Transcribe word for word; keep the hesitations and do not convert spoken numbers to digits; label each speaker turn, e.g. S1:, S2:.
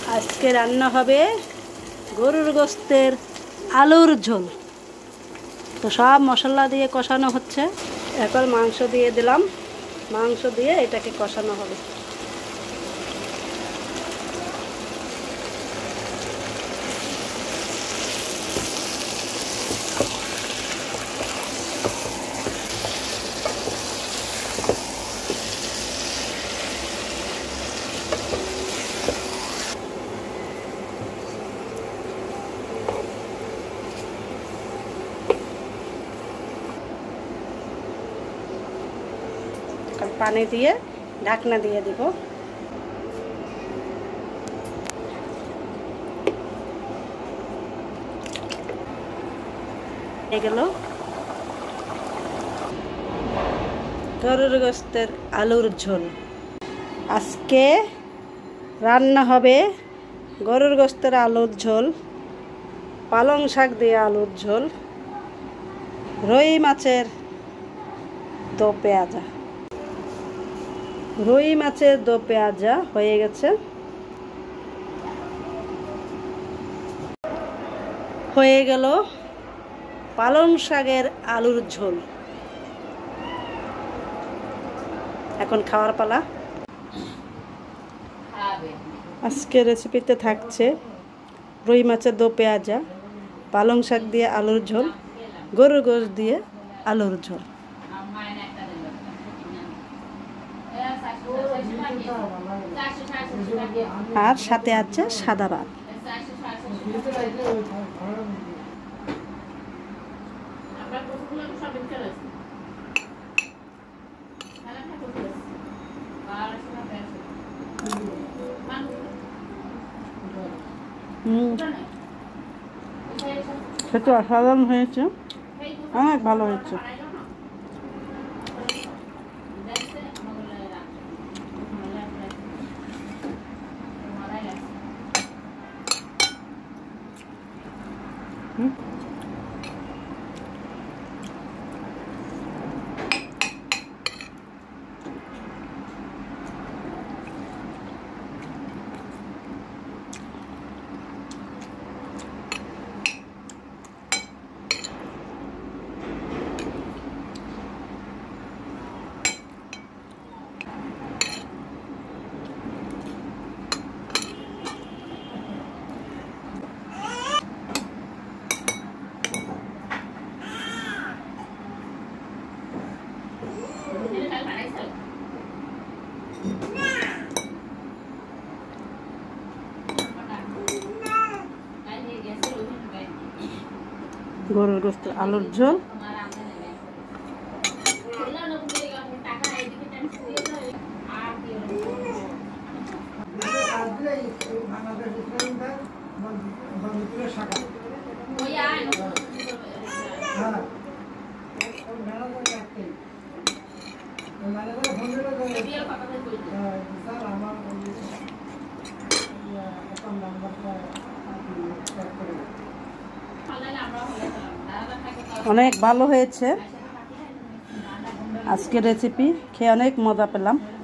S1: আজকে রান্না হবে গরুর গোশতের আলুর ঝোল। তো সব মশলা দিয়ে কষানো হচ্ছে। এখন মাংস দিয়ে দিলাম, মাংস দিয়ে এটাকে কষানো হবে। পানি দিয়ে ঢাকনা দিয়ে দিব। হয়ে গেল গরুর গোশতের আলুর ঝোল। আজকে রান্না হবে গরুর গোশতের আলুর ঝোল, পালং শাক দিয়ে আলুর ঝোল, রুই মাছের দো পেঁয়াজা। রুই মাছের দো পেঁয়াজা হয়ে গেছে। হয়ে গেল পালং শাকের আলুর ঝোল। এখন খাওয়ার পালা। আজকে রেসিপিতে থাকছে রুই মাছের দো পেঁয়াজা, পালং শাক দিয়ে আলুর ঝোল, গরুর গোশ দিয়ে আলুর ঝোল। আর সাথে আছে সাদা ভাত। হুম, খেতে অসাধারণ হয়েছে, অনেক ভালো হয়েছে। হুম, গরুর গোশত আলুর ঝোল। অনেক ভালো হয়েছে আজকের রেসিপি, খেয়ে অনেক মজা পেলাম।